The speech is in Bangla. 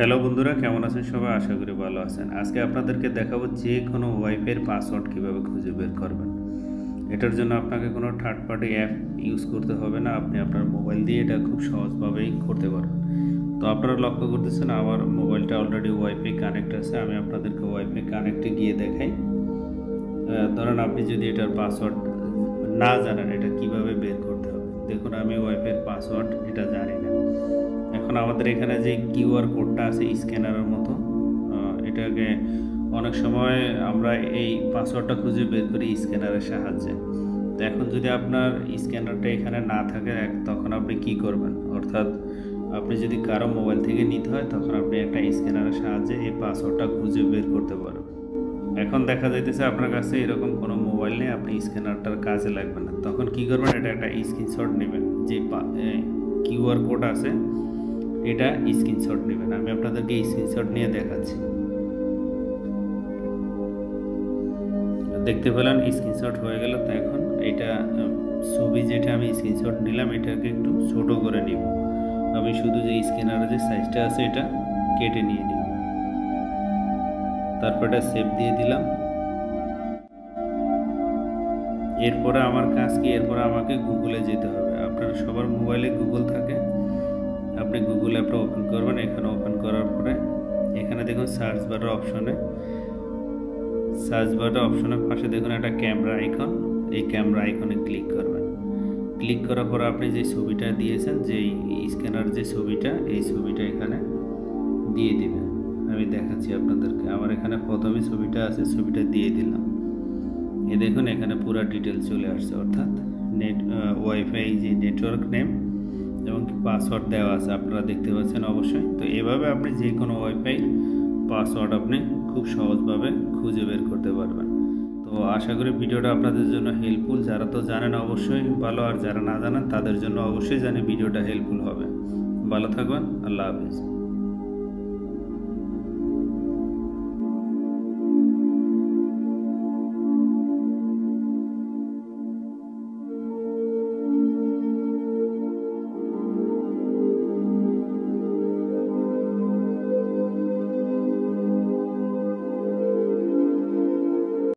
হ্যালো বন্ধুরা, কেমন আছেন সবাই? আশা করি ভালো আছেন। আজকে আপনাদেরকে দেখাবো যে কোনো ওয়াইফাইয়ের পাসওয়ার্ড কীভাবে খুঁজে বের করবেন। এটার জন্য আপনাকে কোনো থার্ড পার্টি অ্যাপ ইউজ করতে হবে না, আপনি আপনার মোবাইল দিয়ে এটা খুব সহজভাবেই করতে পারবেন। তো আপনারা লক্ষ্য করতেছেন আমার মোবাইলটা অলরেডি ওয়াইফাই কানেক্ট আছে। আমি আপনাদেরকে ওয়াইফাই কানেক্টে গিয়ে দেখাই। ধরেন আপনি যদি এটার পাসওয়ার্ড না জানেন, এটা কিভাবে বের করতে হবে। দেখুন, আমি ওয়াইফাইয়ের পাসওয়ার্ড এটা জানি না। এখন আমাদের এখানে যে কিউআর কোডটা আছে স্ক্যানারের মতো, এটাকে অনেক সময় আমরা এই পাসওয়ার্ডটা খুঁজে বের করি স্ক্যানারের সাহায্যে। তো এখন যদি আপনার স্ক্যানারটা এখানে না থাকে, তখন আপনি কি করবেন? অর্থাৎ আপনি যদি কারো মোবাইল থেকে নিতে হয়, তখন আপনি একটা স্ক্যানারের সাহায্যে এই পাসওয়ার্ডটা খুঁজে বের করতে পারবেন। এখন দেখা যাইতেছে আপনার কাছে এরকম কোনো মোবাইল নেই, আপনি স্ক্যানারটার কাজে লাগবে না। তখন কি করবেন? এটা একটা স্ক্রিনশট নেবেন, যে কিউআর কোড আছে এটা স্ক্রিনশট নেবেন। আমি আপনাদেরকে স্ক্রিনশট নিয়ে দেখাচ্ছি। দেখতে পেলেন স্ক্রিনশট হয়ে গেল। তো এখন এটা ছবি যেটা আমি স্ক্রিনশট নিলাম, এটাকে একটু ছোট করে নিব। আমি শুধু যে স্ক্যানারের যে সাইজটা আছে এটা কেটে নিয়ে নিব। তারপর এটা সেভ দিয়ে দিলাম। এরপরে আমার কাজ কি? এরপরে আমাকে গুগলে যেতে হবে। আপনার সবার মোবাইলে গুগল থাকে। আপনি গুগল অ্যাপটা ওপেন করবেন। এখানে ওপেন করার পরে এখানে দেখুন সার্চ বারের অপশনের পাশে দেখুন একটা ক্যামেরা আইকন। এই ক্যামেরা আইকনে ক্লিক করবেন। ক্লিক করার পর আপনি যে ছবিটা দিয়েছেন, যে স্ক্যানার যে ছবিটা, এই ছবিটা এখানে দিয়ে দিবেন। আমি দেখাচ্ছি আপনাদেরকে। আমার এখানে প্রথমে ছবিটা আছে, ছবিটা দিয়ে দিলাম। এই দেখুন এখানে পুরো ডিটেলস চলে আসছে, অর্থাৎ ওয়াইফাই যে নেটওয়ার্ক নেম এবং পাসওয়ার্ড দেওয়া আছে, আপনারা দেখতে পাচ্ছেন অবশ্যই। তো এভাবে আপনি যে কোনো ওয়াইফাই পাসওয়ার্ড আপনি খুব সহজভাবে খুঁজে বের করতে পারবেন। তো আশা করি ভিডিওটা আপনাদের জন্য হেল্পফুল। যারা তো জানেন অবশ্যই ভালো, আর যারা না জানেন তাদের জন্য অবশ্যই জানি ভিডিওটা হেল্পফুল হবে। ভালো থাকবেন। আল্লাহ হাফিজ।